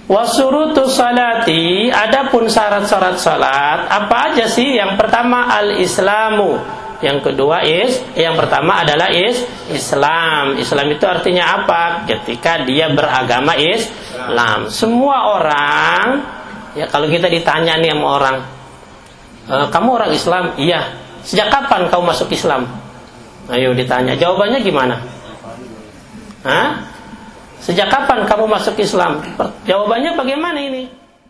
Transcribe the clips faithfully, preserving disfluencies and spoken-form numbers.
Wasurutu salati, adapun syarat-syarat salat apa aja sih? Yang pertama al-islamu, yang kedua is, yang pertama adalah is Islam. Islam itu artinya apa? Ketika dia beragama Islam. Semua orang, ya kalau kita ditanya nih sama orang, e, kamu orang Islam? Iya. Sejak kapan kamu masuk Islam? Ayo ditanya, jawabannya gimana? Hah? Sejak kapan kamu masuk Islam? Jawabannya bagaimana ini?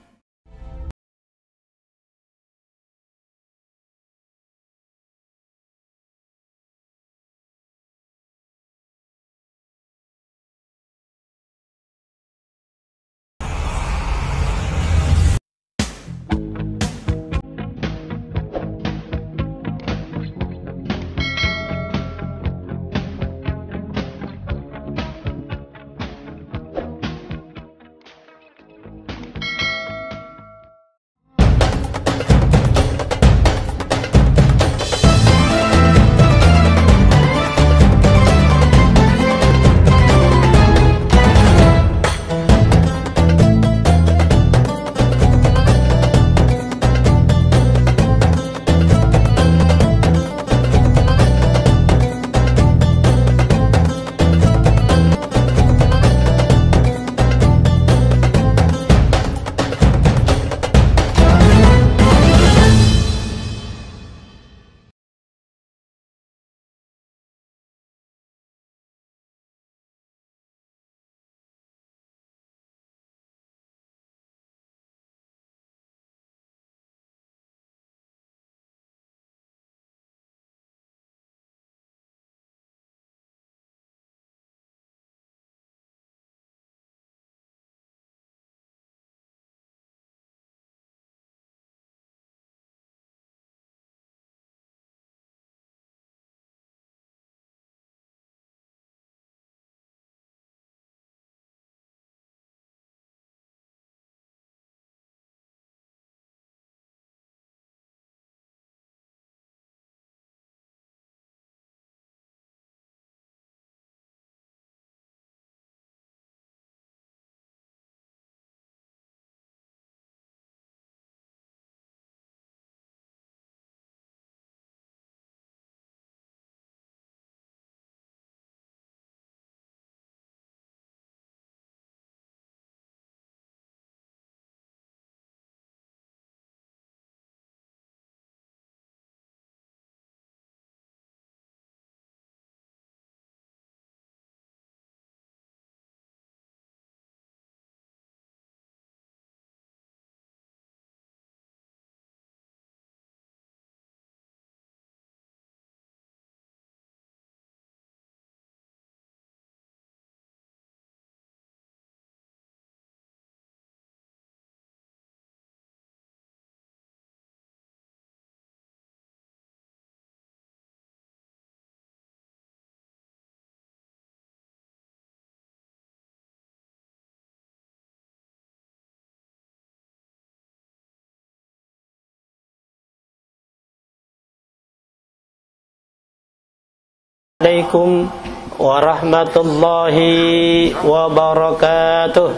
Assalamualaikum warahmatullahi wabarakatuh.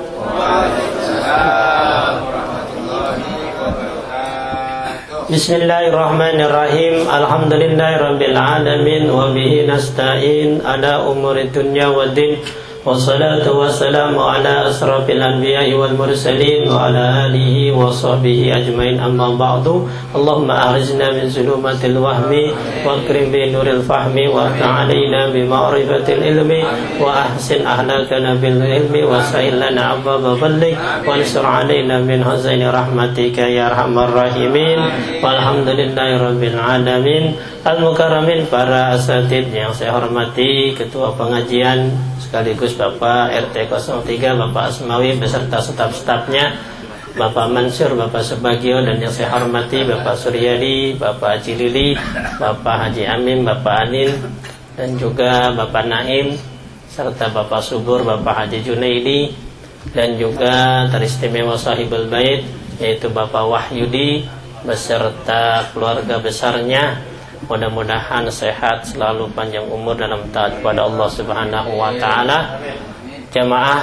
Bismillahirrahmanirrahim. Alhamdulillahirabbil alamin wa bihi nasta'in ala umuri dunya waddin. Wassalatu wassalamu ala asrafil anbiya'i wal mursalin wa ala alihi wa sahbihi ajmain, amma ba'du. Allahumma akhrijna min zulumatil wahmi wa akrim bi nuril fahmi wa ta'alaina bi ma'rifatil ilmi wa ahsin ahlakana bil ilmi wa sa'il lana abwaba fadlik wa ansur alaina min hazaini rahmatika ya arhamar rahimin. Walhamdulillahi rabbil alamin. Al-mukarramin, para asatid yang saya hormati, ketua pengajian sekaligus Bapak R T nol tiga, Bapak Asmawi beserta staf-stafnya, Bapak Mansur, Bapak Subagio, dan yang saya hormati Bapak Suryadi, Bapak Haji Lili, Bapak Haji Amin, Bapak Anin, dan juga Bapak Naim, serta Bapak Subur, Bapak Haji Junaidi, dan juga teristimewa sahibul bait yaitu Bapak Wahyudi beserta keluarga besarnya. Mudah-mudahan sehat selalu, panjang umur dalam taat kepada Allah Subhanahu wa taala. Jamaah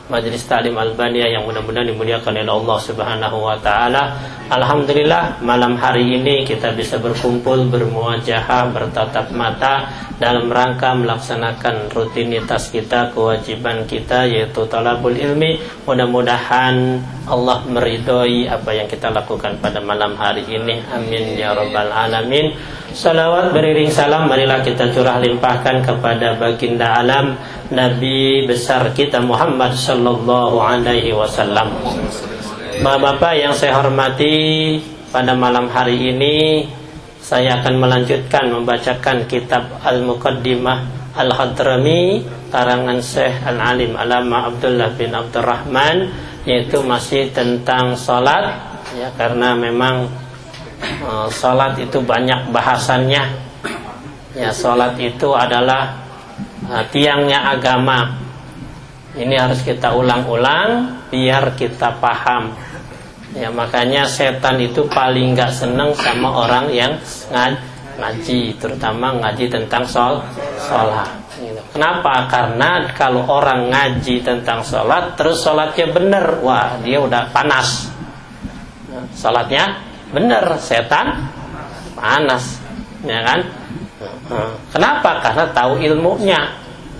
Majelis Ta'lim Albaniyah yang mudah-mudahan dimuliakan oleh Allah Subhanahu wa taala. Alhamdulillah malam hari ini kita bisa berkumpul, bermuajahah, bertatap mata dalam rangka melaksanakan rutinitas kita, kewajiban kita, yaitu talabul ilmi. Mudah-mudahan Allah meridhoi apa yang kita lakukan pada malam hari ini. Amin ya rabbal alamin. Salawat beriring salam marilah kita curah limpahkan kepada baginda alam, Nabi besar kita Muhammad sallallahu alaihi wasallam. Bapak-bapak yang saya hormati, pada malam hari ini saya akan melanjutkan membacakan kitab Al-Muqaddimah Al-Hadrami karangan Syekh Al-Alim Alama Abdullah bin Abdurrahman, yaitu masih tentang salat ya, karena memang uh, salat itu banyak bahasannya. Ya, salat itu adalah uh, tiangnya agama. Ini harus kita ulang-ulang biar kita paham. Ya, makanya setan itu paling gak seneng sama orang yang ngaji, terutama ngaji tentang sol, sholat. Kenapa? Karena kalau orang ngaji tentang sholat terus sholatnya bener, wah dia udah panas. Sholatnya bener, setan panas, ya kan? Kenapa? Karena tahu ilmunya.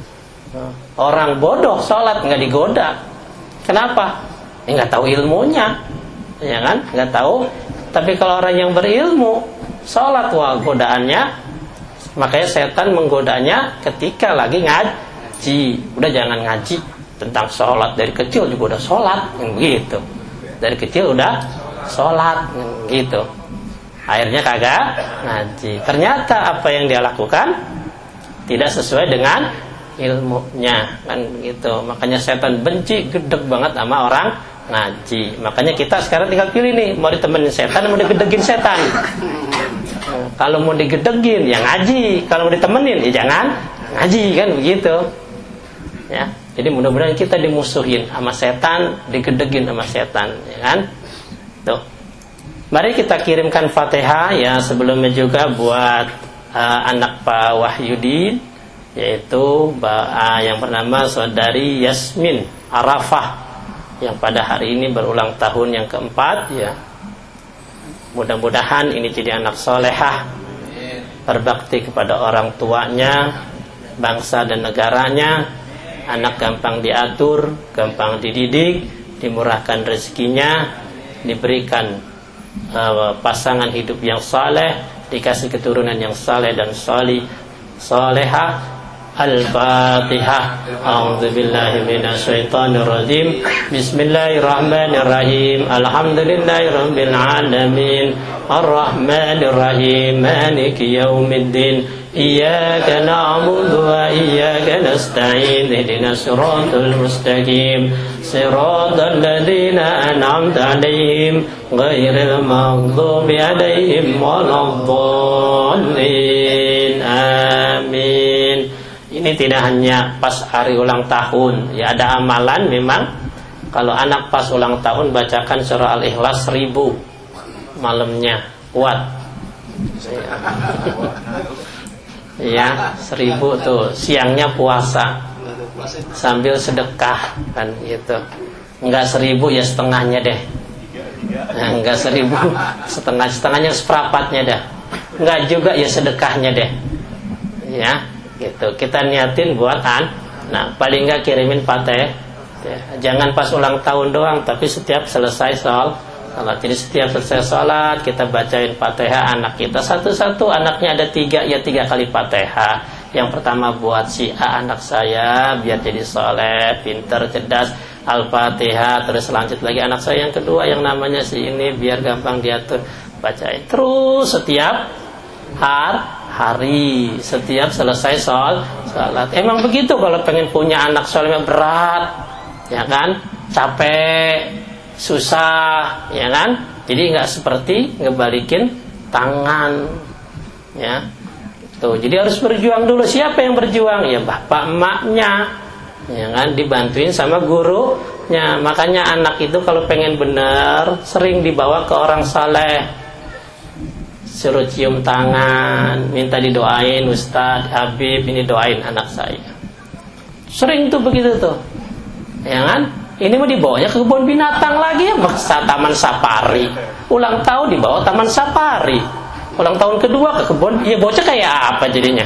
Orang bodoh sholat nggak digoda. Kenapa? Ya, nggak tahu ilmunya, ya kan? Nggak tahu. Tapi kalau orang yang berilmu sholat, wah godaannya. Makanya setan menggodanya ketika lagi ngaji. Udah jangan ngaji tentang sholat, dari kecil juga udah sholat, gitu. Dari kecil udah sholat, gitu. Akhirnya kagak ngaji. Ternyata apa yang dia lakukan tidak sesuai dengan ilmunya, kan gitu. Makanya setan benci gedeg banget sama orang ngaji. Makanya kita sekarang tinggal pilih nih, mau ditemenin setan, mau digedegin setan. Nah, kalau mau digedegin ya ngaji, kalau mau ditemenin ya jangan ngaji, kan begitu. Ya, jadi mudah-mudahan kita dimusuhin sama setan, digedegin sama setan, ya kan? Tuh. Mari kita kirimkan Fatihah ya sebelumnya juga buat uh, anak Pak Wahyudin, yaitu uh, yang bernama saudari Yasmin Arafah yang pada hari ini berulang tahun yang keempat ya. Mudah-mudahan ini jadi anak solehah, berbakti kepada orang tuanya, bangsa dan negaranya, anak gampang diatur, gampang dididik, dimurahkan rezekinya, diberikan uh, pasangan hidup yang saleh, dikasih keturunan yang saleh dan salih, salehah. Al-Fatihah. A'udzubillahi minasyaitonir rajim. Bismillahirrahmanirrahim. Alhamdulillahirabbil alamin. Arrahmanir rahim. Maliki yaumiddin. Iyyaka na'budu wa iyyaka nasta'in. Ihdinas siratal mustaqim. Siratal ladzina an'amta 'alaihim ghairil maghdubi 'alaihim waladdallin. Amin. Ini tidak hanya pas hari ulang tahun, ya ada amalan memang. Kalau anak pas ulang tahun bacakan surah Al-Ikhlas seribu malamnya, kuat. Ya, seribu tuh. Siangnya puasa sambil sedekah, kan gitu. Enggak seribu ya setengahnya deh. Nah, enggak seribu, setengah setengahnya seperempatnya dah. Enggak juga ya sedekahnya deh. Ya. Gitu. Kita niatin buat an. Nah, paling enggak kirimin Fatihah. Ya. Jangan pas ulang tahun doang, tapi setiap selesai sholat. Jadi setiap selesai sholat kita bacain Fatihah anak kita satu-satu. Anaknya ada tiga, ya tiga kali Fatihah. Yang pertama buat si A anak saya biar jadi soleh, pinter, cerdas, Al-Fatihah. Terus lanjut lagi anak saya yang kedua yang namanya si ini biar gampang diatur, bacain terus setiap hari. Hari setiap selesai sholat, sholat. Emang begitu kalau pengen punya anak soleh berat, ya kan? Capek, susah, ya kan? Jadi nggak seperti ngebalikin tangan, ya. Tuh, jadi harus berjuang dulu. Siapa yang berjuang? Ya bapak emaknya, ya kan? Dibantuin sama gurunya. Makanya anak itu kalau pengen benar sering dibawa ke orang saleh. Suruh cium tangan, minta didoain, Ustadz, Habib, ini doain anak saya. Sering tuh begitu tuh, ya kan? Ini mau dibawanya ke kebun binatang lagi ya, maksa taman safari. Ulang tahun dibawa taman safari. Ulang tahun kedua ke kebun, ya bocah kayak apa jadinya?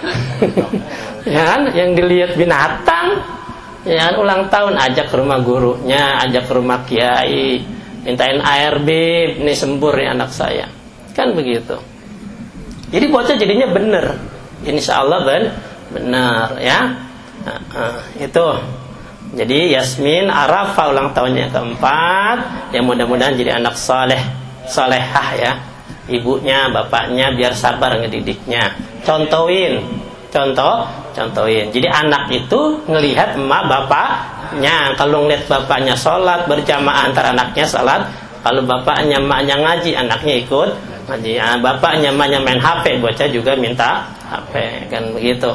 Ya kan, yang dilihat binatang. Ya kan, ulang tahun ajak ke rumah gurunya, ajak ke rumah kiai, mintain air bib, ini sembur nih anak saya. Kan begitu. Jadi bocah jadinya bener. Insya Allah ben, benar ya. Nah, uh, itu. Jadi Yasmin Arafah ulang tahunnya keempat. Ya mudah-mudahan jadi anak saleh, salehah ya. Ibunya, bapaknya biar sabar ngedidiknya. Contohin, contoh, contohin. Jadi anak itu ngelihat emak bapaknya. Kalau ngelihat bapaknya sholat berjamaah antara anaknya sholat. Kalau bapaknya emaknya ngaji, anaknya ikut ngaji. Nah, bapaknya emaknya main H P, bocah juga minta H P, kan begitu.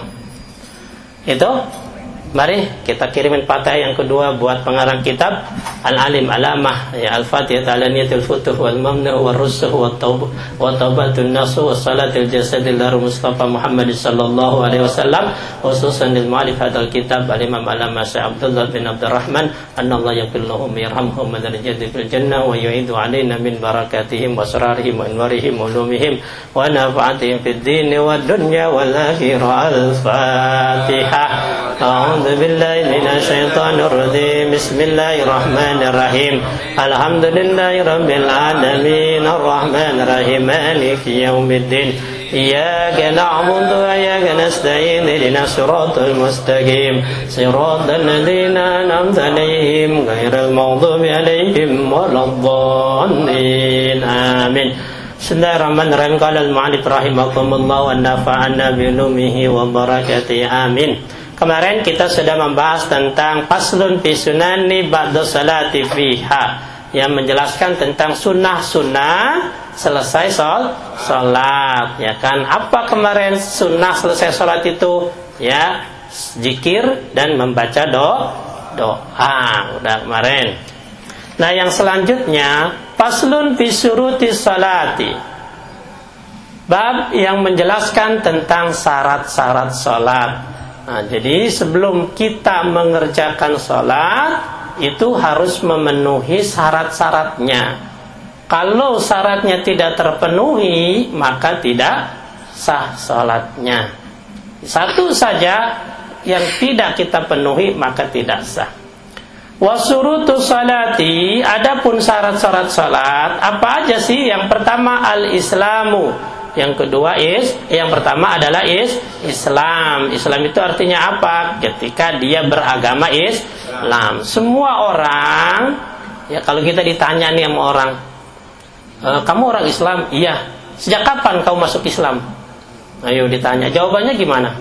Itu. Mari kita kirimin Fatihah yang kedua buat pengarang kitab Al-Alim Alamah ya Al-Fatihah Alaniyatul Futuh wal Mamnu wal Rusuh wal Taubah wa Taubatul Nasuh wa Salatul Jasadil Lar Mustafa Muhammad sallallahu alaihi wasallam khususan lil mu'allif hadzal kitab Al-Imam Alamah Syekh Abdullah bin Abdurrahman annallahu yaghfir lahum yarhamhum wa darajatihim fil jannah wa yu'idu alaina min barakatihim wa asrarihim wa anwarihim wa ulumihim wa nafa'atihim fid din wad dunya wal akhirah. Al-Fatihah. أعوذ بالله من الشيطان الرجيم بسم الله الرحمن الرحيم الحمد لله رب العالمين الرحمن الرحيم مالك يوم الدين إياك نعبد وإياك نستعين اهدنا الصراط المستقيم صراط الذين أنعمت عليهم غير المغضوب عليهم ولا الضالين آمين. Bismillahirrahmanirrahim. Qala al-mu'allif rahimakumullah wa nafa'ana bi ulumihi wa barakatihi amin. Kemarin kita sudah membahas tentang faslun fi sunani ba'da salati fiha, yang menjelaskan tentang sunnah-sunnah selesai sol, salat, ya kan? Apa kemarin sunnah selesai salat itu? Ya, zikir dan membaca do, doa. Udah kemarin. Nah, yang selanjutnya faslun fi syuruti salati. Bab yang menjelaskan tentang syarat-syarat salat. Nah, jadi sebelum kita mengerjakan sholat itu harus memenuhi syarat-syaratnya. Kalau syaratnya tidak terpenuhi, maka tidak sah sholatnya. Satu saja yang tidak kita penuhi, maka tidak sah. Wasurutu salati, adapun syarat-syarat sholat apa aja sih? Yang pertama al-islamu. Yang kedua is, yang pertama adalah is Islam. Islam itu artinya apa? Ketika dia beragama Islam. Semua orang, ya kalau kita ditanya nih sama orang, e, kamu orang Islam? Iya. Sejak kapan kamu masuk Islam? Ayo ditanya. Jawabannya gimana?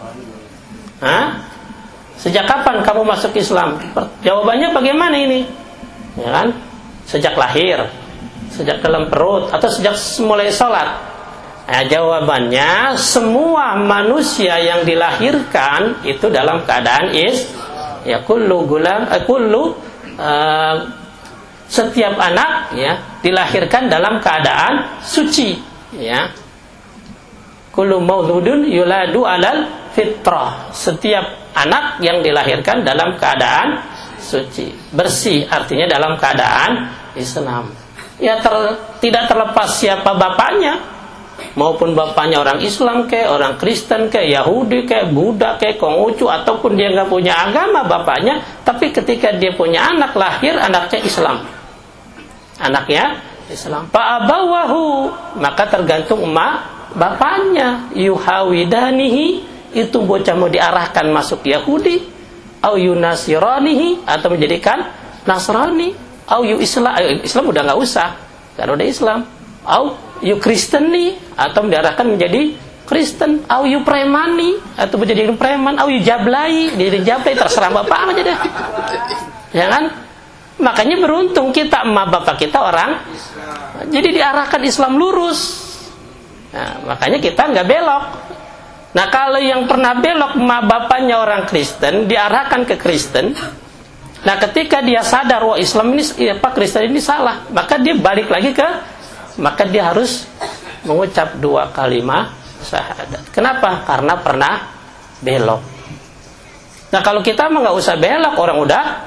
Hah? Sejak kapan kamu masuk Islam? Jawabannya bagaimana ini? Ya kan? Sejak lahir, sejak dalam perut, atau sejak mulai sholat? Nah, jawabannya semua manusia yang dilahirkan itu dalam keadaan is ya kullu gulam eh, kullu uh, setiap anak ya dilahirkan dalam keadaan suci ya. Kullu mauludun yuladu alal fitrah. Setiap anak yang dilahirkan dalam keadaan suci, bersih, artinya dalam keadaan Islam. Ya ter, tidak terlepas siapa bapaknya. Maupun bapaknya orang Islam ke, orang Kristen ke, Yahudi ke, Buddha ke, Konghucu, ataupun dia nggak punya agama bapaknya, tapi ketika dia punya anak lahir, anaknya Islam, anaknya Islam. Fa'abawahu, maka tergantung emak bapaknya. Yuhawidanihi, itu bocah mau diarahkan masuk Yahudi, au yunasiranihi, atau menjadikan Nasrani, au yu Islam, Islam udah nggak usah, karena udah Islam, au you Kristeni, atau diarahkan menjadi Kristen, au you premani, atau menjadi preman, au you jablai, jadi jablai, terserah bapak aja deh. Ya kan? Makanya beruntung kita, emak bapak kita orang Islam. Jadi diarahkan Islam lurus. Nah, makanya kita nggak belok. Nah, kalau yang pernah belok, emak bapaknya orang Kristen, diarahkan ke Kristen. Nah, ketika dia sadar, wah Islam ini, apa Kristen ini salah, maka dia balik lagi ke, maka dia harus mengucap dua kalimat syahadat. Kenapa? Karena pernah belok. Nah, kalau kita mah nggak usah belok, orang udah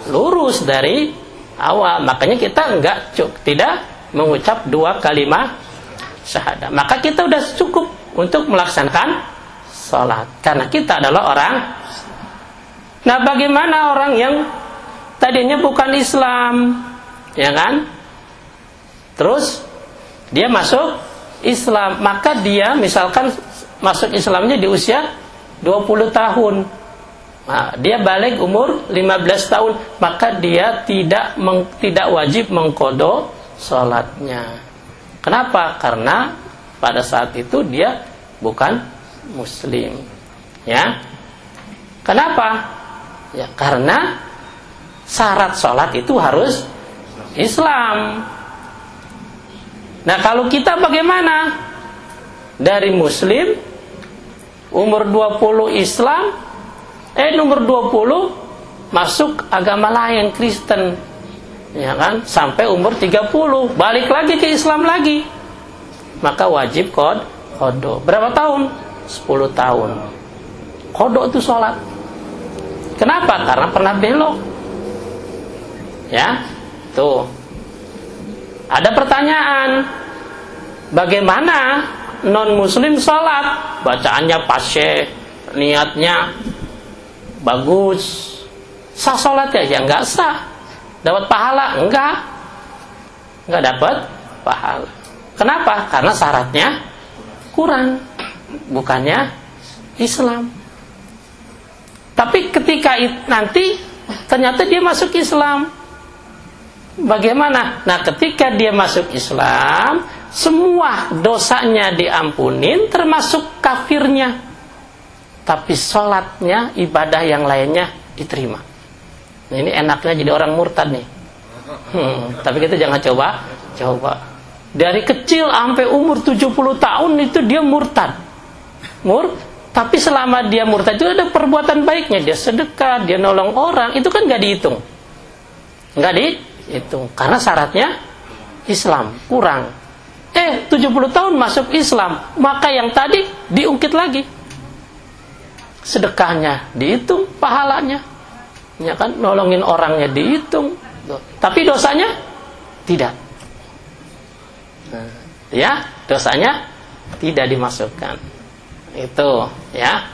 lurus dari awal. Makanya kita enggak tidak mengucap dua kalimat syahadah. Maka kita udah cukup untuk melaksanakan sholat. Karena kita adalah orang. Nah, bagaimana orang yang tadinya bukan Islam, ya kan? Terus dia masuk Islam, maka dia misalkan masuk Islamnya di usia dua puluh tahun. Nah, dia balik umur lima belas tahun, maka dia tidak meng, tidak wajib mengqadha salatnya. Kenapa? Karena pada saat itu dia bukan muslim. Ya. Kenapa? Ya, karena syarat salat itu harus Islam. Nah, kalau kita bagaimana? Dari muslim umur dua puluh Islam, eh nomor dua puluh masuk agama lain, Kristen. Ya kan? Sampai umur tiga puluh balik lagi ke Islam lagi. Maka wajib qad qadha. Berapa tahun? sepuluh tahun. Qadha itu salat. Kenapa? Karena pernah belok. Ya. Tuh. Ada pertanyaan. Bagaimana non muslim salat? Bacaannya pasyeh, niatnya bagus. Sah salatnya? Ya enggak sah. Dapat pahala? Enggak. Enggak dapat pahala. Kenapa? Karena syaratnya kurang. Bukannya Islam. Tapi ketika nanti ternyata dia masuk Islam, bagaimana? Nah, ketika dia masuk Islam, semua dosanya diampunin, termasuk kafirnya. Tapi sholatnya, ibadah yang lainnya diterima. Nah, ini enaknya jadi orang murtad nih. Hmm, tapi kita jangan coba, coba. Dari kecil sampai umur tujuh puluh tahun itu dia murtad. Mur, tapi selama dia murtad itu ada perbuatan baiknya, dia sedekah, dia nolong orang, itu kan nggak dihitung, nggak dihitung, karena syaratnya Islam kurang. Eh, tujuh puluh tahun masuk Islam, maka yang tadi diungkit lagi, sedekahnya dihitung, pahalanya, ya kan, nolongin orangnya dihitung, tapi dosanya tidak, ya, dosanya tidak dimasukkan. Itu ya.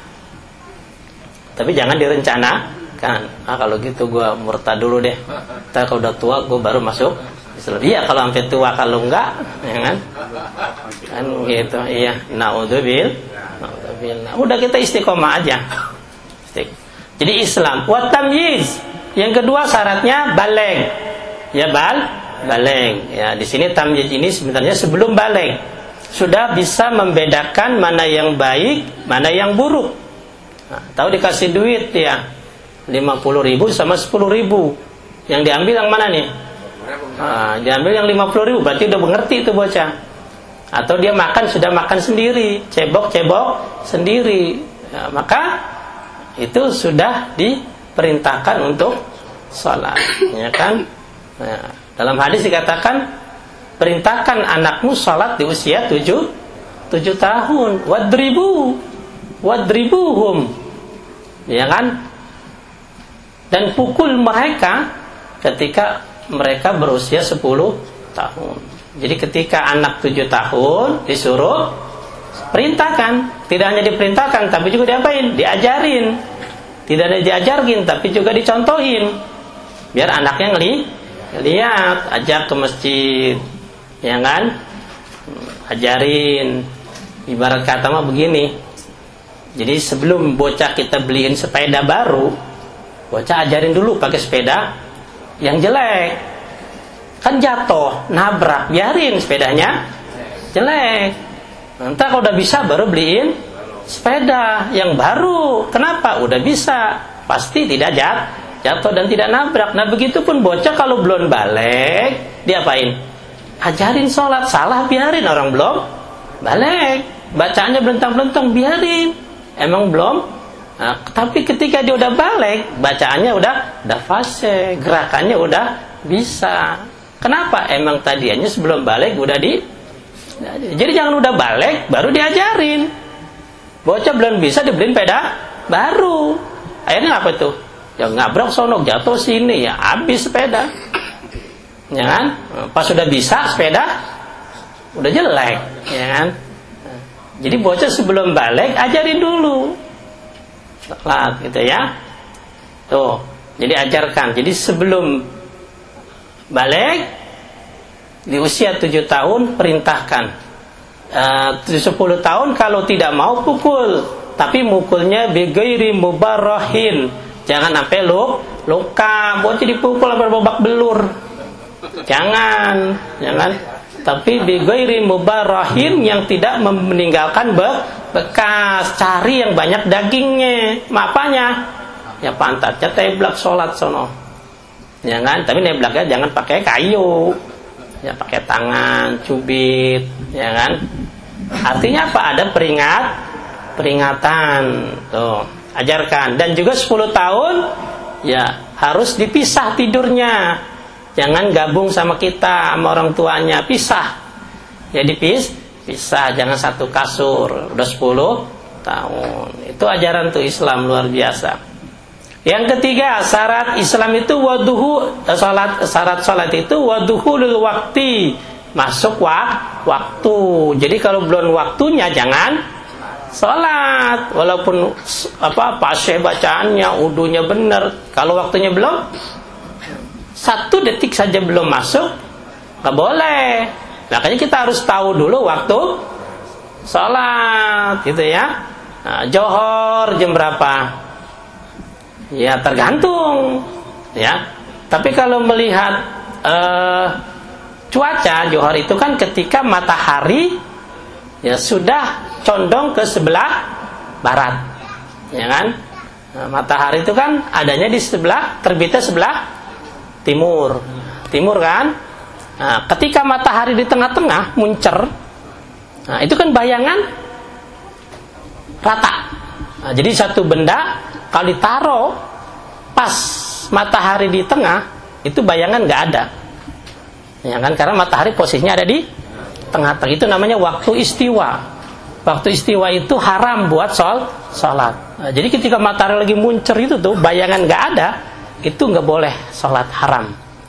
Tapi jangan direncanakan. Ah, kalau gitu gue murtad dulu deh. Ntar kalau udah tua gue baru masuk Islam. Iya, kalau sampai tua, kalau enggak, ya kan? Kan gitu. Iya. Naudzubil. Naudzubillah. Udah kita istiqomah aja. Istiq. Jadi Islam. Wa tamyiz. Yang kedua syaratnya baligh. Ya bal, baligh. Ya, di sini tamyiz ini sebenarnya sebelum baligh. Sudah bisa membedakan mana yang baik, mana yang buruk. Nah, tahu dikasih duit ya lima puluh ribu sama sepuluh ribu. Yang diambil yang mana nih? Nah, diambil yang lima puluh ribu, berarti udah mengerti itu bocah. Atau dia makan, sudah makan sendiri, cebok-cebok sendiri. Nah, maka itu sudah diperintahkan untuk sholat, ya kan? Nah, dalam hadis dikatakan, perintahkan anakmu sholat di usia tujuh, tujuh tahun. Wadribu, wadribuhum, ya kan? Dan pukul mereka ketika mereka berusia sepuluh tahun. Jadi ketika anak tujuh tahun disuruh perintahkan, tidak hanya diperintahkan, tapi juga diapain? Diajarin. Tidak hanya diajarin, tapi juga dicontohin. Biar anaknya ngeli, lihat, ajak ke masjid. Ya kan, ajarin. Ibarat kata mah begini. Jadi sebelum bocah kita beliin sepeda baru, bocah ajarin dulu pakai sepeda yang jelek. Kan jatuh, nabrak, biarin sepedanya jelek. Nanti kalau udah bisa baru beliin sepeda yang baru. Kenapa? Udah bisa, pasti tidak jatuh dan tidak nabrak. Nah, begitupun bocah kalau belum balik, diapain? Ajarin sholat, salah biarin, orang belum balik, bacaannya belentang-belentang, biarin, emang belum. Nah, tapi ketika dia udah balik, bacaannya udah udah fase, gerakannya udah bisa. Kenapa? Emang tadinya sebelum balik udah di. Jadi jangan udah balik baru diajarin. Bocah belum bisa dibeliin sepeda baru. Akhirnya apa tuh? ya nabrak sono, jatuh sini, ya habis sepeda. Ya kan? Pas sudah bisa sepeda udah jelek, ya kan? Jadi bocah sebelum balik ajarin dulu sholat gitu ya. Tuh, jadi ajarkan. Jadi sebelum balik di usia tujuh tahun perintahkan. Uh, sepuluh tahun kalau tidak mau pukul, tapi mukulnya bighairi mubarrahin. Jangan sampai lu luka, bocah dipukul sampai babak belur. Jangan, jangan. Tapi bighairi mubarrahin, yang tidak meninggalkan be bekas. Cari yang banyak dagingnya. Apanya? Ya pantatnya teblak sholat sono. Jangan, tapi neblaknya jangan pakai kayu. Ya pakai tangan, cubit, ya kan? Artinya apa? Ada peringat, peringatan. Tuh, ajarkan. Dan juga sepuluh tahun ya harus dipisah tidurnya. Jangan gabung sama kita, sama orang tuanya, pisah. Jadi pis, pisah, jangan satu kasur. Udah sepuluh tahun. Itu ajaran tuh Islam luar biasa. Yang ketiga, syarat Islam itu waduhu, salat, syarat salat itu waduhulul waktu, masuk wak, waktu. Jadi kalau belum waktunya jangan salat. Walaupun apa pasih bacaannya, udunya benar, kalau waktunya belum, satu detik saja belum masuk, nggak boleh. Makanya kita harus tahu dulu waktu salat, gitu ya. Nah, Johor jam berapa? Ya tergantung, ya. Tapi kalau melihat uh, cuaca Johor itu kan ketika matahari ya sudah condong ke sebelah barat, ya kan? Nah, matahari itu kan adanya di sebelah, terbitnya sebelah timur, timur kan? Nah, ketika matahari di tengah-tengah muncer, nah itu kan bayangan rata. Nah, jadi satu benda kalau ditaruh pas matahari di tengah, itu bayangan nggak ada, ya kan? Karena matahari posisinya ada di tengah-tengah. Itu namanya waktu istiwa. Waktu istiwa itu haram buat sol, sholat. Nah, jadi ketika matahari lagi muncer itu tuh bayangan nggak ada, itu nggak boleh sholat, haram.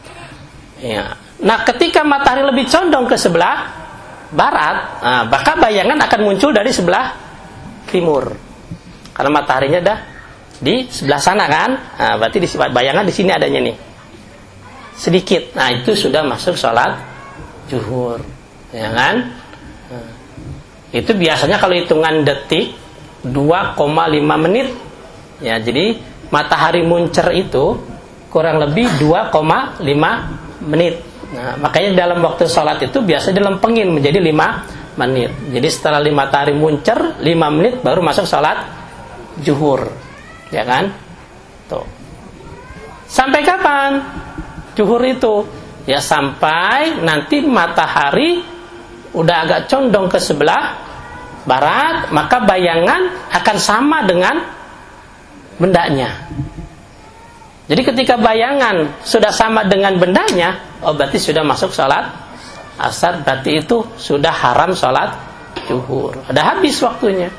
Ya. Nah, ketika matahari lebih condong ke sebelah barat, nah, maka bayangan akan muncul dari sebelah timur. Karena mataharinya dah di sebelah sana kan, nah, berarti di bayangan di sini adanya nih sedikit. Nah, itu sudah masuk sholat zuhur, ya kan? Nah, itu biasanya kalau hitungan detik dua koma lima menit. Ya, jadi matahari muncer itu kurang lebih dua koma lima menit. Nah, makanya dalam waktu sholat itu biasa dilempengin menjadi lima menit. Jadi setelah matahari muncer lima menit baru masuk sholat zuhur, ya kan? Tuh. Sampai kapan zuhur itu? Ya sampai nanti matahari udah agak condong ke sebelah barat, maka bayangan akan sama dengan bendanya. Jadi ketika bayangan sudah sama dengan bendanya, oh berarti sudah masuk sholat asar, berarti itu sudah haram sholat zuhur. Udah habis waktunya.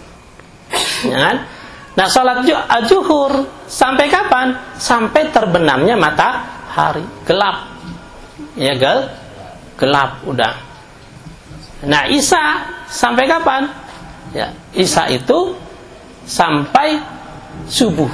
Ya kan? Nah, sholat zuhur sampai kapan? Sampai terbenamnya matahari, gelap. Ya gel, gelap udah. Nah, isya sampai kapan? Ya, isya itu sampai subuh.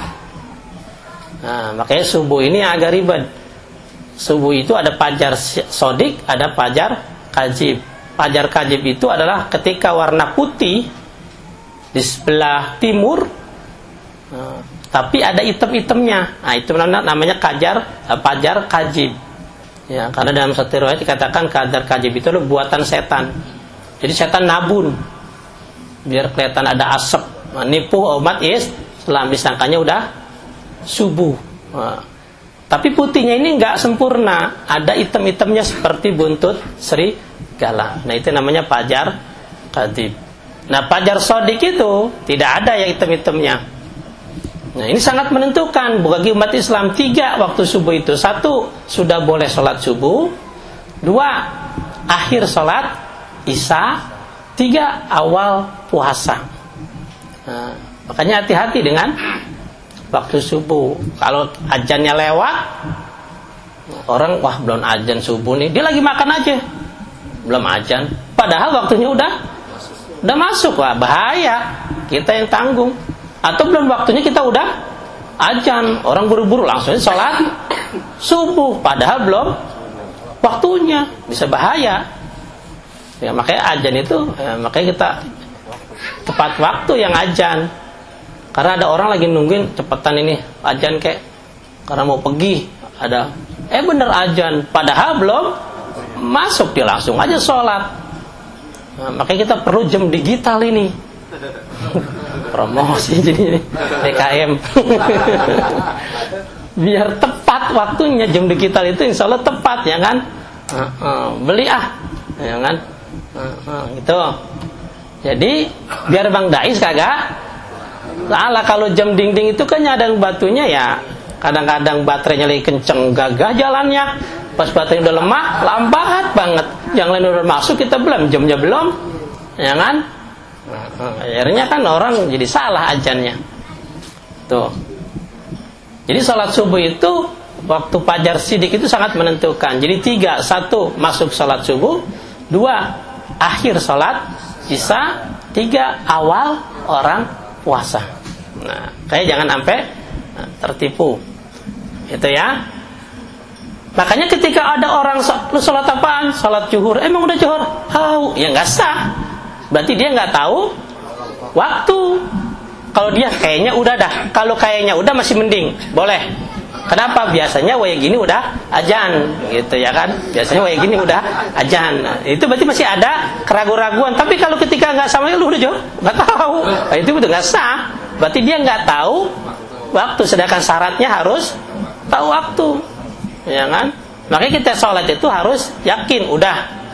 Nah, makanya subuh ini agak ribet. Subuh itu ada fajar sodik, ada fajar kajib. Fajar kajib itu adalah ketika warna putih di sebelah timur, nah, tapi ada item-itemnya. Nah, itu namanya kajar, fajar kajib. Ya, karena dalam satu riwayat dikatakan fajar kajib itu adalah buatan setan. Jadi setan nabun biar kelihatan ada asap, nah, nipu umat Islam, disangkanya udah subuh. Nah, tapi putihnya ini nggak sempurna, ada item-itemnya seperti buntut serigala. Nah, itu namanya fajar kajib. Nah, fajar sodik itu tidak ada yang item-itemnya. Nah, ini sangat menentukan bagi umat Islam. Tiga waktu subuh itu: satu, sudah boleh sholat subuh; dua, akhir sholat isya; tiga, awal puasa. Nah, makanya hati-hati dengan waktu subuh. Kalau azannya lewat, orang wah belum azan subuh nih, dia lagi makan aja, belum azan. Padahal waktunya udah udah masuk, wah bahaya, kita yang tanggung. Atau belum waktunya kita udah azan, orang buru-buru langsung sholat subuh, padahal belum waktunya, bisa bahaya. Ya makanya azan itu, ya, makanya kita tepat waktu yang azan. Karena ada orang lagi nungguin cepetan ini azan kek, karena mau pergi. Ada, eh bener azan, padahal belum masuk, dia langsung aja sholat. Nah, makanya kita perlu jam digital ini. Promosi jadi P K M. Biar tepat waktunya, jam digital itu insya Allah tepat, ya kan? Uh, uh, beli ah, ya kan? Uh, uh, gitu. Jadi biar Bang Dais kagak salah. Kalau jam dinding itu kan nyadang batunya ya, kadang-kadang baterainya lagi kenceng gagah jalannya, pas baterainya udah lemah lambat banget, yang lain udah masuk kita belum, jamnya belum, ya kan? Nah, akhirnya kan orang jadi salah azannya tuh. Jadi sholat subuh itu waktu fajar sidik itu sangat menentukan. Jadi tiga, satu masuk sholat subuh, dua akhir sholat isya, tiga awal orang puasa. Nah, kayak jangan sampai nah, tertipu. Itu ya. Makanya ketika ada orang lu sholat apaan? Sholat zuhur. Emang udah zuhur? Tahu? Ya nggak sah. Berarti dia nggak tahu waktu. Kalau dia kayaknya udah dah. Kalau kayaknya udah masih mending, boleh. Kenapa? Biasanya waya gini udah azan, gitu ya kan? Biasanya waya gini udah azan. Nah, itu berarti masih ada keraguan-raguan. Tapi kalau ketika nggak sama, lu udah jauh, nggak tahu. Nah, itu udah nggak sah. Berarti dia nggak tahu waktu. Sedangkan syaratnya harus tahu waktu, ya kan? Makanya kita sholat itu harus yakin udah,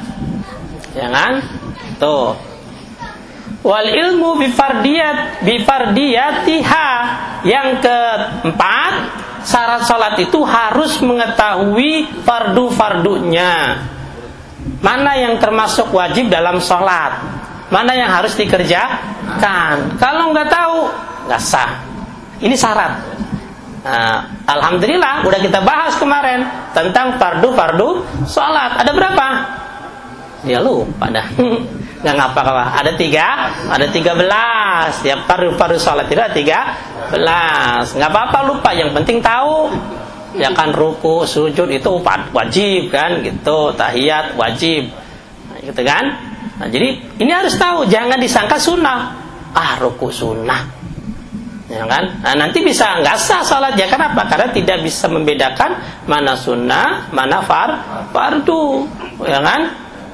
ya kan? Tuh. Wal ilmu bifardiyat bifardiyatiha. Yang keempat, syarat sholat itu harus mengetahui fardu-fardunya. Mana yang termasuk wajib dalam sholat, mana yang harus dikerjakan. Kalau nggak tahu, nggak sah. Ini syarat. Nah, alhamdulillah udah kita bahas kemarin tentang fardu-fardu sholat. Ada berapa? Dia lupa dah. Nggak ngapa-ngapa. Ada tiga, ada tiga belas. Ya fardu-fardu sholat itu ada tiga belas. Nggak apa-apa lupa. Yang penting tahu. Ya kan ruku, sujud itu wajib kan, gitu. Tahiyat wajib, nah, gitu kan. Nah, jadi ini harus tahu. Jangan disangka sunnah. Ah ruku sunnah, ya kan. Nah, nanti bisa nggak sah sholatnya. Kenapa? Karena tidak bisa membedakan mana sunnah, mana far, fardu, ya kan.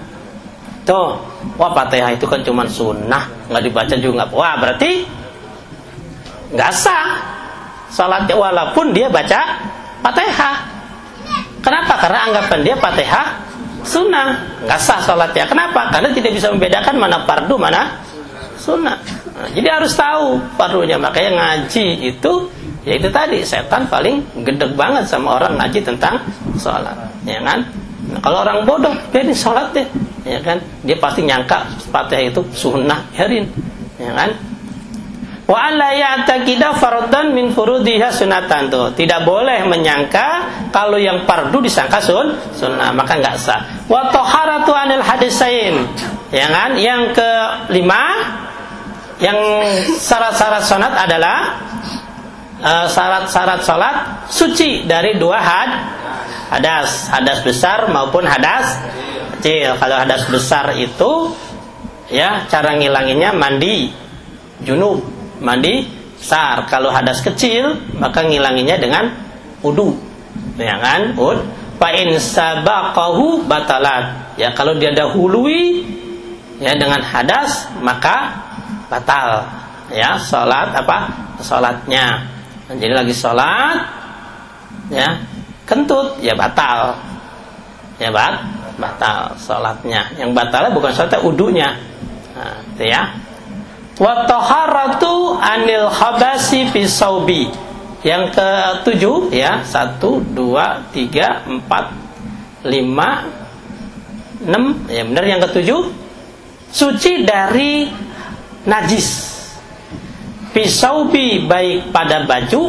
Tuh, wah Fatihah itu kan cuma sunnah, nggak dibaca juga. Wah berarti nggak sah salatnya walaupun dia baca Fatihah. Kenapa? Karena anggapan dia Fatihah sunnah, nggak sah salatnya. Kenapa? Karena tidak bisa membedakan mana fardu mana sunnah. Nah, jadi harus tahu fardunya. Makanya ngaji itu, ya itu tadi, setan paling gedeg banget sama orang ngaji tentang sholat, ya kan? Nah, kalau orang bodoh, biarin sholat deh, ya kan? Dia pasti nyangka Fatihah itu sunnah, biarin, ya kan? Wa alla ya'taqida fardan min furudiha sunatan, tuh. Tidak boleh menyangka kalau yang fardu disangka sun sunnah, maka enggak sah. Wa taharatu anil hadisain, ya kan? Yang kelima, yang syarat-syarat salat adalah uh, syarat-syarat salat suci dari dua had hadas, hadas besar maupun hadas kecil. Kalau hadas besar itu ya cara ngilanginnya mandi junub, mandi besar. Kalau hadas kecil maka ngilanginnya dengan wudu, ya kan? Ud fa in sabaqahu batalat. Ya kalau dia dahului ya dengan hadas maka batal ya salat apa? Salatnya. Jadi lagi salat ya kentut ya batal. Ya bat batal salatnya. Yang batalnya bukan salatnya, wudunya. Nah, itu ya. Wa taharatu anil khabasi fi saubi. Yang ketujuh ya, satu, dua, tiga, empat, lima, enam, ya benar yang ketujuh, suci dari najis. Fi saubi, baik pada baju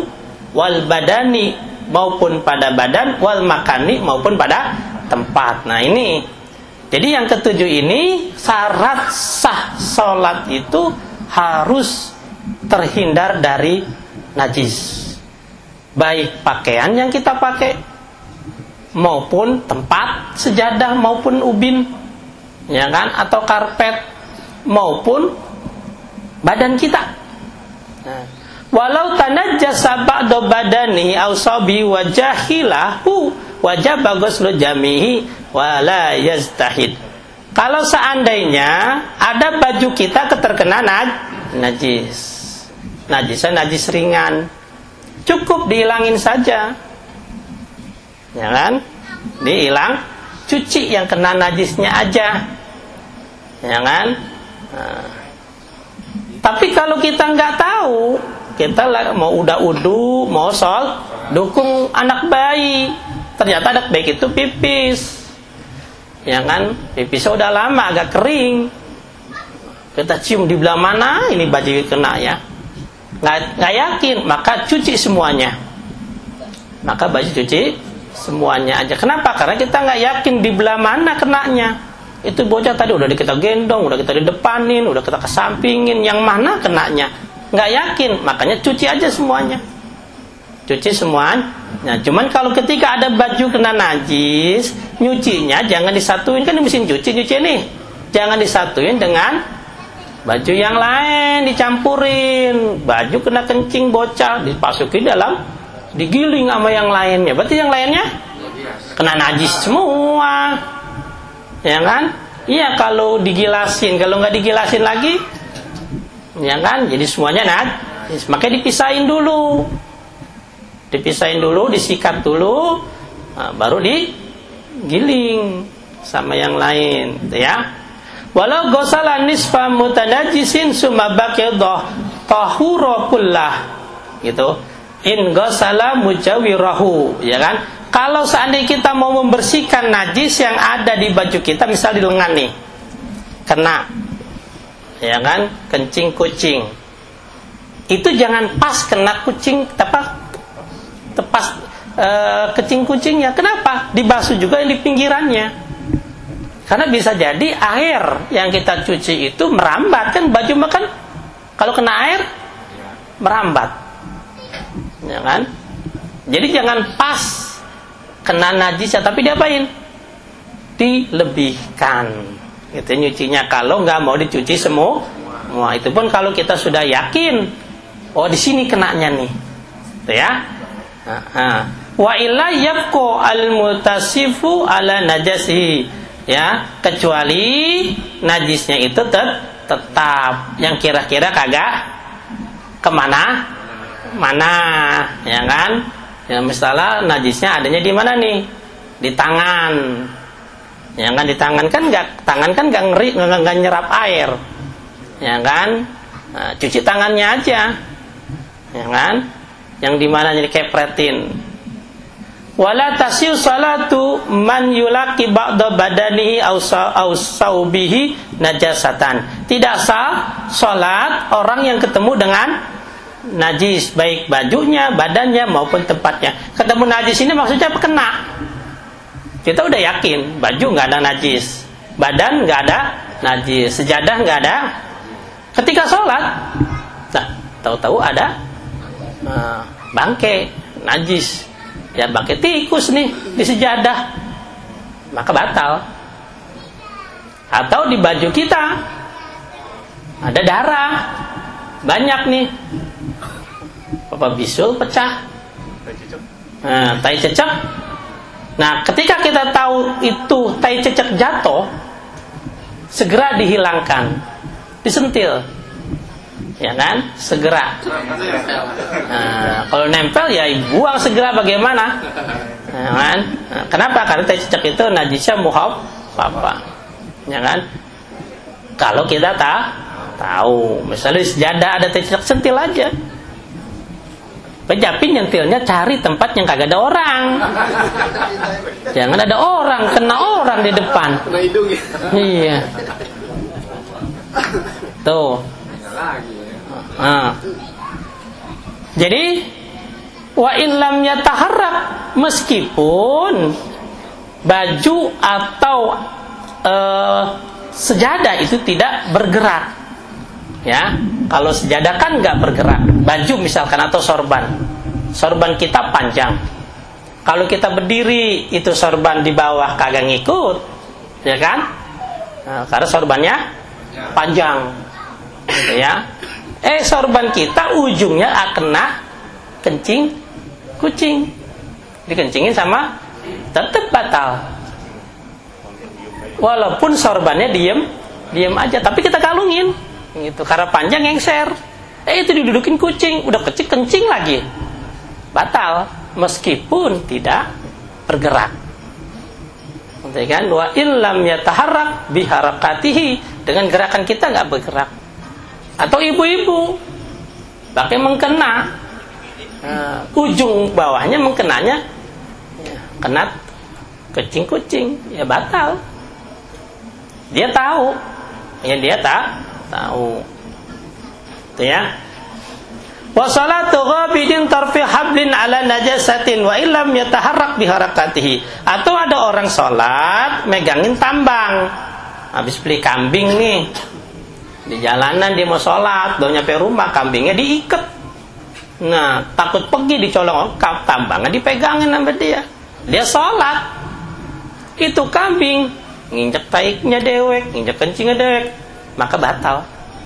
wal badani maupun pada badan, wal makani maupun pada tempat. Nah ini, jadi yang ketujuh ini syarat sah sholat itu harus terhindar dari najis, baik pakaian yang kita pakai maupun tempat, sejadah maupun ubin, ya kan, atau karpet maupun badan kita. Nah, walau tanajjasa ba'da badani aw sabi wajahilahu wajib ghuslu jamihi wala yastahid. Kalau seandainya ada baju kita keterkena najis, najisnya najis ringan, cukup dihilangin saja, ya kan, dihilang, cuci yang kena najisnya aja, ya kan. Nah, tapi kalau kita nggak tahu, kita mau udah udu, mau sol, dukung anak bayi, ternyata anak bayi itu pipis, ya kan, pipisnya udah lama agak kering, kita cium di belah mana ini baju kena ya, nggak nggak yakin, maka cuci semuanya, maka baju cuci semuanya aja. Kenapa? Karena kita nggak yakin di belah mana kenanya. Itu bocah tadi udah kita gendong, udah kita di depanin, udah kita kesampingin, yang mana kenanya nggak yakin, makanya cuci aja semuanya, cuci semuanya. Nah, cuman kalau ketika ada baju kena najis, nyucinya jangan disatuin, kan di mesin cuci nyuci nih, jangan disatuin dengan baju yang lain, dicampurin. Baju kena kencing bocah dimasukin dalam, digiling sama yang lainnya, berarti yang lainnya kena najis semua, ya kan? Iya, kalau digilasin, kalau nggak digilasin lagi, ya kan, jadi semuanya najis. Makanya dipisahin dulu, dipisahin dulu, disikat dulu, nah, baru digiling sama yang lain, ya. Walau ghusala nisfa mutanajisin summa baqidah tahura kullah, gitu. In ghusala mujawirahu, ya kan. Kalau seandainya kita mau membersihkan najis yang ada di baju kita, misal di lengan nih, kena, ya kan, kencing kucing, itu jangan pas kena kucing, tepat, tepas e, kencing kucingnya. Kenapa? Dibasuh juga yang di pinggirannya, karena bisa jadi air yang kita cuci itu merambat, kan baju makan, kalau kena air merambat, ya kan. Jadi jangan pas kena najisnya, tapi diapain? Dilebihkan, gitu nyucinya. Kalau nggak mau dicuci semua, semua itu pun kalau kita sudah yakin, oh di sini kenanya nih, gitu ya. Wa illa yabqa al mutasifu ala najasi, ya, kecuali najisnya itu tet tetap yang kira-kira kagak kemana mana, ya kan. Ya, misalnya najisnya adanya di mana nih? Di tangan. Ya kan, di tangan kan nggak, tangan kan nggak ngeri, nggak nyerap air, ya kan. Nah, cuci tangannya aja, ya kan. Yang di mana jadi kepretin. Wala tasiu salatu man yulaqi ba'da badanihi aw saubihi najasatan. Tidak sah salat orang yang ketemu dengan najis, baik bajunya, badannya maupun tempatnya. Ketemu najis ini maksudnya kena. Kita udah yakin baju nggak ada najis, badan nggak ada najis, sejadah nggak ada. Ketika sholat, nah, tahu-tahu ada uh, bangkai najis, ya bangkai tikus nih di sejadah, maka batal. Atau di baju kita ada darah banyak nih, apa bisul pecah, nah, tai cecek. Nah, ketika kita tahu itu tai cecek jatuh, segera dihilangkan, disentil, ya kan, segera. Nah, kalau nempel ya buang segera, bagaimana, ya kan? Nah, kenapa? Karena tai cecek itu najisnya muhaf apa, ya kan? Kalau kita tak tahu, misalnya di sejadah ada tai cecek, sentil aja. Tapi nyentilnya cari tempat yang kagak ada orang. Jangan ada orang, kena orang di depan. Kena hidung ya. Iya. Tuh. Nah. Jadi Wa illam yataharrak, meskipun baju atau uh, sejadah itu tidak bergerak. Ya, kalau sejadah kan nggak bergerak. Baju misalkan atau sorban, sorban kita panjang. Kalau kita berdiri itu sorban di bawah kagak ngikut, ya kan? Nah, karena sorbannya panjang, gitu ya. Eh sorban kita ujungnya kena kencing kucing, dikencingin sama tetap batal. Walaupun sorbannya diem, diem aja, tapi kita kalungin, gitu. Karena panjang ngengser. Eh itu didudukin kucing, udah kecil kencing lagi, batal. Meskipun tidak bergerak. Kan? Wa illam yataharrak biharakatihi, dengan gerakan kita nggak bergerak. Atau ibu-ibu pakai mengkena. Uh, ujung bawahnya mengkenanya ya, kena kencing kucing, ya batal. Dia tahu, ya dia tak tahu, itu ya. Wa salatu ghabidin tarfi hablin ala najasatin wa illam yataharrak biharakatihi. Atau ada orang sholat megangin tambang, habis beli kambing nih di jalanan, dia mau sholat, udah nyampe rumah kambingnya diikat. Nah, takut pergi dicolong, tambangnya dipegangin sama dia. Dia sholat, itu kambing nginjek taiknya dewek, nginjek kencingnya dewek, maka batal.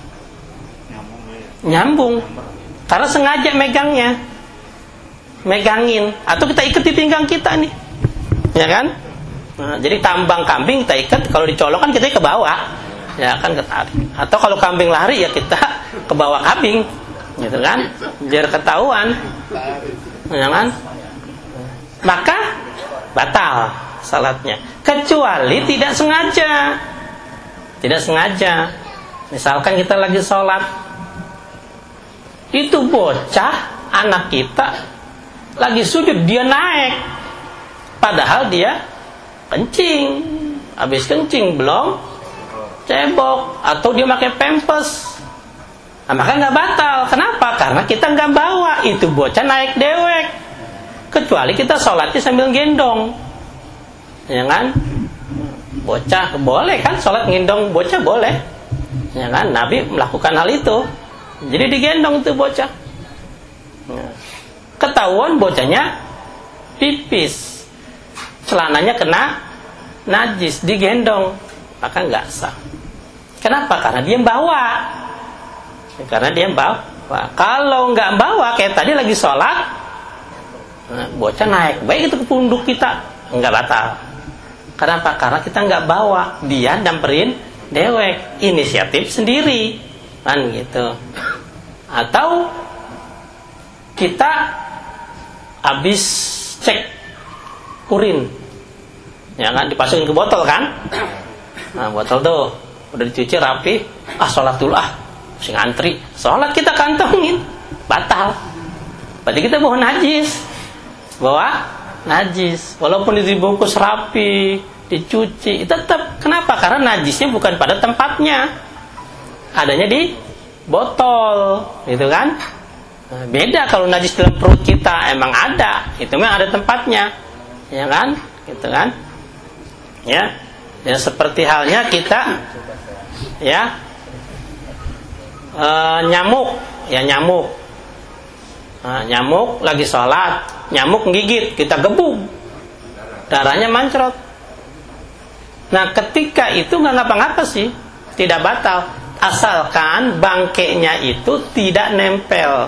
Nyambung, karena sengaja megangnya, megangin, atau kita ikat di pinggang kita nih, ya kan? Nah, jadi tambang kambing kita ikat, kalau dicolong kan kita ke bawah, ya kan ketarik. Atau kalau kambing lari ya kita ke bawah kambing. Gitu kan, biar ketahuan, ya kan? Maka batal salatnya, kecuali tidak sengaja. Tidak sengaja. Misalkan kita lagi sholat, itu bocah anak kita lagi sujud, dia naik, padahal dia kencing, habis kencing belum cebok, atau dia pakai pampers. Nah, maka nggak batal. Kenapa? Karena kita nggak bawa, itu bocah naik dewek. Kecuali kita sholatnya sambil gendong, ya kan? Bocah boleh kan sholat gendong bocah boleh, ya kan? Nabi melakukan hal itu. Jadi digendong itu bocah. Nah, ketahuan bocahnya pipis, celananya kena najis, digendong, maka nggak sah. Kenapa? Karena dia bawa. Karena dia bawa. Kalau nggak bawa, kayak tadi lagi sholat, nah, bocah naik, baik itu ke punduk kita, nggak batal. Kenapa? Karena kita nggak bawa, dia damperin dewek, inisiatif sendiri, kan gitu. Atau kita habis cek urin, ya kan, dipasukin ke botol kan, nah botol tuh udah dicuci rapi, ah sholat dulu ah. Si ngantri, sholat kita kantongin, batal. Berarti kita bawa najis, bawa najis. Walaupun dibungkus rapi, dicuci, tetap. Kenapa? Karena najisnya bukan pada tempatnya, adanya di botol, gitu kan? Nah, beda kalau najis dalam perut kita, emang ada, itu memang ada tempatnya, ya kan? Gitu kan? Ya, ya seperti halnya kita, ya. E, nyamuk, ya nyamuk, nah, nyamuk lagi sholat, nyamuk gigit, kita gebuk, darahnya mancrot. Nah, ketika itu nggak ngapa-ngapa sih, tidak batal, asalkan bangkainya itu tidak nempel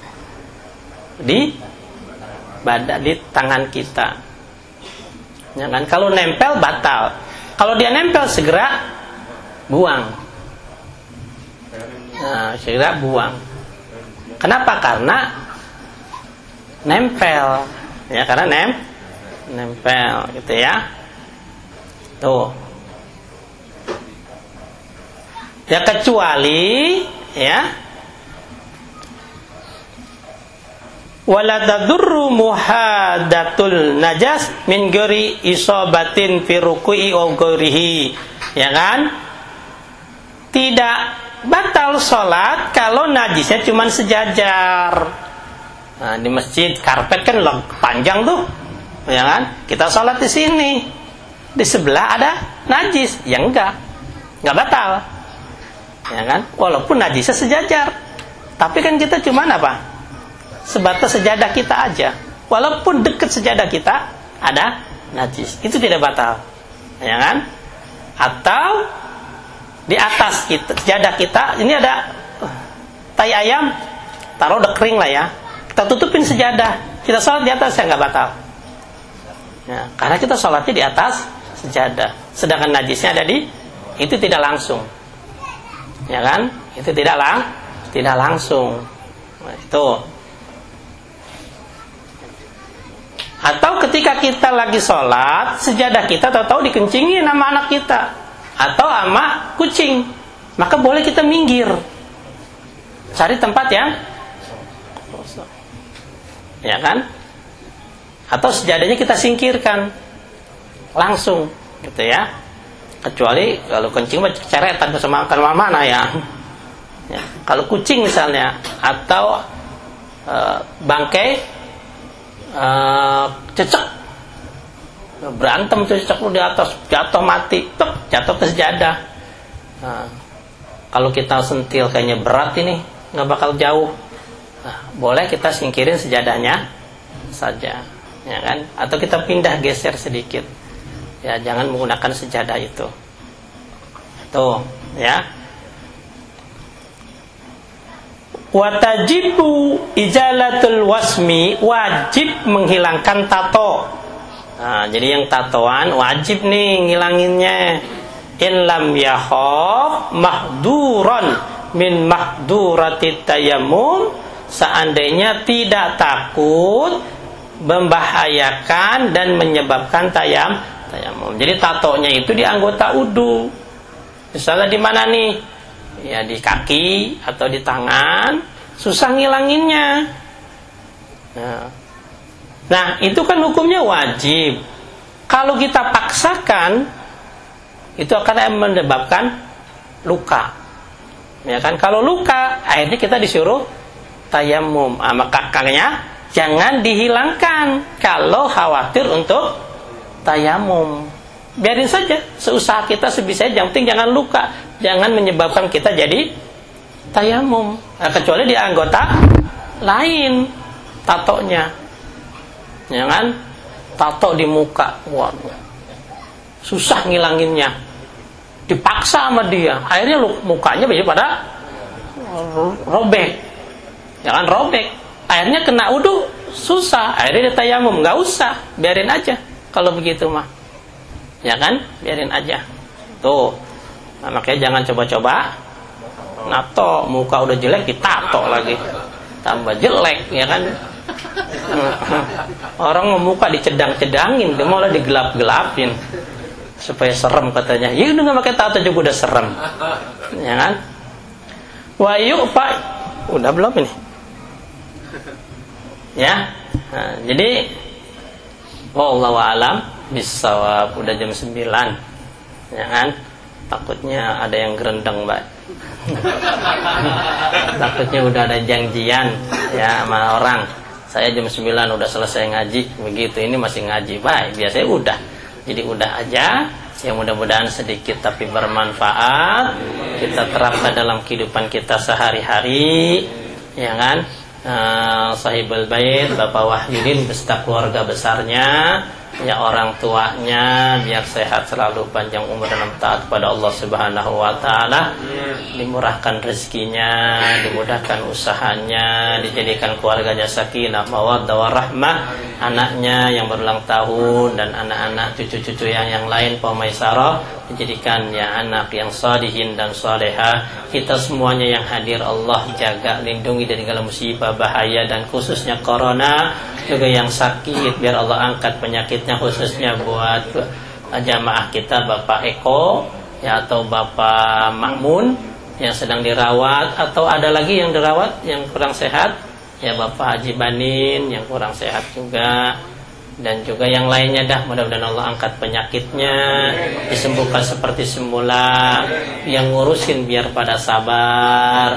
di badan, di tangan kita. Ya kan? Kalau nempel batal. Kalau dia nempel segera buang. Nah, segera buang. Kenapa? Karena nempel, ya karena nem, nempel, gitu ya. Tuh. Ya kecuali, ya. Wala tadurru muhadatul najas min ghairi isabatin fi ruku'i aw ghairihi, ya kan? Tidak batal sholat kalau najisnya cuma sejajar, Nah, di masjid karpet kan panjang tuh, ya kan? Kita sholat di sini, di sebelah ada najis, ya enggak, enggak batal, ya kan? Walaupun najisnya sejajar, tapi kan kita cuma apa? Sebatas sejadah kita aja. Walaupun dekat sejadah kita ada najis, itu tidak batal, ya kan? Atau di atas kita, sejadah kita ini ada tai ayam, taruh udah kering lah ya, kita tutupin sejadah, kita sholat di atas, ya nggak batal, ya, karena kita sholatnya di atas sejadah. Sedangkan najisnya ada di, itu tidak langsung, ya kan? Itu tidak lang, tidak langsung. Nah, itu. Atau ketika kita lagi sholat, sejadah kita tahu-tahu dikencingin sama anak kita atau sama kucing, maka boleh kita minggir, cari tempat yang kosong, ya kan? Atau sejadahnya kita singkirkan langsung, gitu ya. Kecuali kalau kencing ceretan sama mana ya. Ya, kalau kucing misalnya atau e, bangkai Uh, cecek berantem tuh cecek di atas, jatuh mati, tuk, jatuh ke sejadah. Nah, kalau kita sentil kayaknya berat ini, nggak bakal jauh. Nah, boleh kita singkirin sejadahnya saja, ya kan? Atau kita pindah geser sedikit, ya, jangan menggunakan sejadah itu. Tuh, ya. Watajibu ijalatul wasmi, wajib menghilangkan tato. Nah, jadi yang tatoan wajib nih ngilanginnya. In lam yakhaf mahduran min mahdurati tayammum, seandainya tidak takut membahayakan dan menyebabkan tayam tayamum. Jadi tatonya itu di anggota wudu. Misalnya di mana nih? Ya di kaki atau di tangan, susah ngilanginnya. Nah, nah itu kan hukumnya wajib. Kalau kita paksakan, itu akan menyebabkan luka, ya kan? Kalau luka, akhirnya kita disuruh tayamum. Ah, maka kakaknya jangan dihilangkan kalau khawatir untuk tayamum. Biarin saja, seusaha kita sebisanya, yang penting jangan luka, jangan menyebabkan kita jadi tayamum. Nah, kecuali di anggota lain tatonya, ya kan? Tato di muka, waduh, susah ngilanginnya, dipaksa sama dia, akhirnya mukanya pada robek, ya kan? Robek, akhirnya kena wudu, susah, akhirnya dia tayamum. Nggak usah, biarin aja kalau begitu mah, ya kan? Biarin aja. Tuh, nah, makanya jangan coba-coba nato, muka udah jelek ditato lagi, tambah jelek, ya kan? Orang mau muka dicedang-cedangin, dia malah digelap-gelapin supaya serem katanya. Ya udah nggak pakai tato juga udah serem, ya kan? Wayu pak, udah belum ini? Ya, nah, jadi wallahu alam bisawab, udah jam sembilan, ya kan? Takutnya ada yang gerendeng, Mbak. Takutnya udah ada janjian ya sama orang. Saya jam sembilan udah selesai ngaji, begitu ini masih ngaji, Pak. Biasanya udah. Jadi udah aja. Ya mudah-mudahan sedikit tapi bermanfaat kita terapkan dalam kehidupan kita sehari-hari, ya kan? Uh, Sahibul Bait Bapak Wahyudin beserta keluarga besarnya, ya orang tuanya, biar sehat selalu, panjang umur dan taat kepada Allah Subhanahu wa taala, dimurahkan rezekinya, dimudahkan usahanya, dijadikan keluarganya sakinah mawaddah warahmah, anaknya yang berulang tahun dan anak-anak cucu-cucu yang yang lain pemaisarah dijadikan ya anak yang salihin dan salehah. Kita semuanya yang hadir Allah jaga, lindungi dari segala musibah bahaya dan khususnya corona, juga yang sakit biar Allah angkat penyakitnya, khususnya buat jamaah kita Bapak Eko ya, atau Bapak Makmun yang sedang dirawat, atau ada lagi yang dirawat yang kurang sehat ya, Bapak Haji Banin yang kurang sehat juga, dan juga yang lainnya dah. Mudah-mudahan Allah angkat penyakitnya, disembuhkan seperti semula, yang ngurusin biar pada sabar,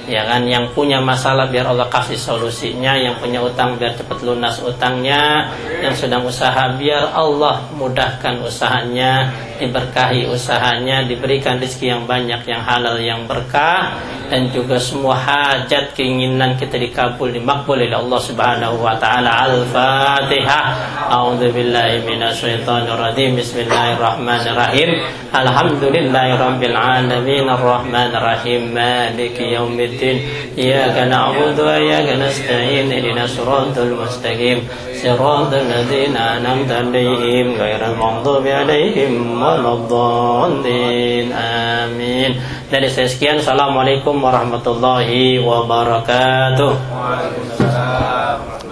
Ya kan, yang punya masalah biar Allah kasih solusinya, yang punya utang biar cepat lunas utangnya, yang sedang usaha biar Allah mudahkan usahanya, diberkahi usahanya, diberikan rezeki yang banyak, yang halal, yang berkah, dan juga semua hajat keinginan kita dikabul, dimakbul oleh Allah Subhanahu wa taala. Al-Fatihah. A'udzubillahi minasyaitonir rajim. Bismillahirrahmanirrahim. Alhamdulillahirabbil alamin arrahmanir rahim maliki yaumiddin. Iyyaka na'budu wa iyyaka nasta'in ihdinas siratal mustaqim siratal ladzina an'amta 'alaihim ghairil maghdubi 'alaihim waladdallin. Amin. Dari saya sekian. Assalamualaikum warahmatullahi wabarakatuh.